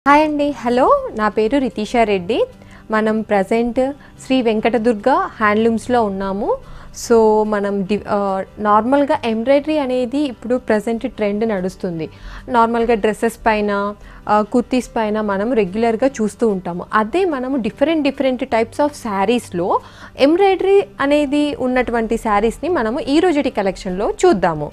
Hi అండి, hello. నా పేరు రితీషా రెడ్డి. మనం ప్రజెంట్ శ్రీ వెంకటదుర్గ హ్యాండ్లూమ్స్లో ఉన్నాము. సో మనం నార్మల్గా ఎంబ్రాయిడరీ అనేది ఇప్పుడు ప్రజెంట్ ట్రెండ్ నడుస్తుంది. నార్మల్గా డ్రెస్సెస్ పైన, కుర్తీస్ పైన మనం రెగ్యులర్గా చూస్తూ ఉంటాము. అదే మనము డిఫరెంట్ టైప్స్ ఆఫ్ శారీస్లో ఎంబ్రాయిడరీ అనేది ఉన్నటువంటి శారీస్ని మనము ఈ రోజుటి కలెక్షన్లో చూద్దాము.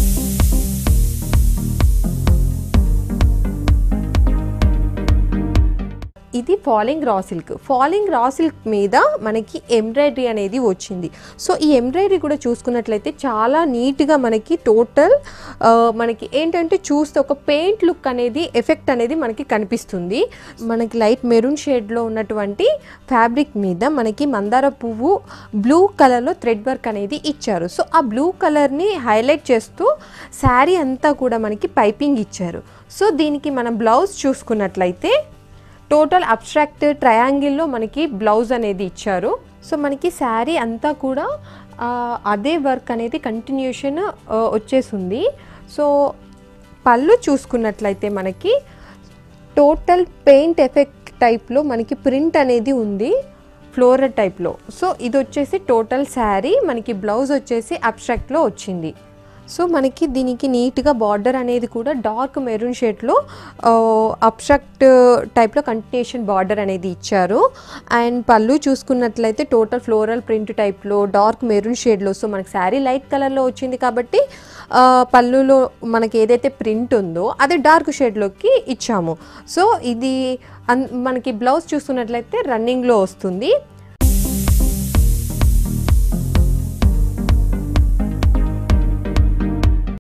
ఇది ఫాలింగ్ రా సిల్క్ మీద మనకి ఎంబ్రాయిడరీ అనేది వచ్చింది. సో ఈ ఎంబ్రాయిడరీ కూడా చూసుకున్నట్లయితే చాలా నీట్గా మనకి టోటల్ మనకి ఏంటంటే చూస్తే ఒక పెయింట్ లుక్ అనేది ఎఫెక్ట్ అనేది మనకి కనిపిస్తుంది. మనకి లైట్ మెరూన్ షేడ్లో ఉన్నటువంటి ఫ్యాబ్రిక్ మీద మనకి మందార పువ్వు బ్లూ కలర్లో థ్రెడ్ వర్క్ అనేది ఇచ్చారు. సో ఆ బ్లూ కలర్ని హైలైట్ చేస్తూ శారీ అంతా కూడా మనకి పైపింగ్ ఇచ్చారు. సో దీనికి మనం బ్లౌజ్ చూసుకున్నట్లయితే టోటల్ అబ్స్ట్రాక్ట్ ట్రయాంగిల్లో మనకి బ్లౌజ్ అనేది ఇచ్చారు. సో మనకి శారీ అంతా కూడా అదే వర్క్ అనేది కంటిన్యూషన్ వచ్చేసింది. సో పళ్ళు చూసుకున్నట్లయితే మనకి టోటల్ పెయింట్ ఎఫెక్ట్ టైప్లో మనకి ప్రింట్ అనేది ఉంది, ఫ్లోరల్ టైప్లో. సో ఇది వచ్చేసి టోటల్ శారీ, మనకి బ్లౌజ్ వచ్చేసి అబ్స్ట్రాక్ట్లో వచ్చింది. సో మనకి దీనికి నీట్గా బార్డర్ అనేది కూడా డార్క్ మెరూన్ షేడ్లో అబ్స్ట్రాక్ట్ టైప్లో కంటిన్యూషన్ బార్డర్ అనేది ఇచ్చారు. అండ్ పళ్ళు చూసుకున్నట్లయితే టోటల్ ఫ్లోరల్ ప్రింట్ టైప్లో డార్క్ మెరూన్ షేడ్లో. సో మనకి శారీ లైట్ కలర్లో వచ్చింది కాబట్టి పళ్ళులో మనకి ఏదైతే ప్రింట్ ఉందో అది డార్క్ షేడ్లోకి ఇచ్చాము. సో ఇది మనకి బ్లౌజ్ చూసుకున్నట్లయితే రన్నింగ్లో వస్తుంది.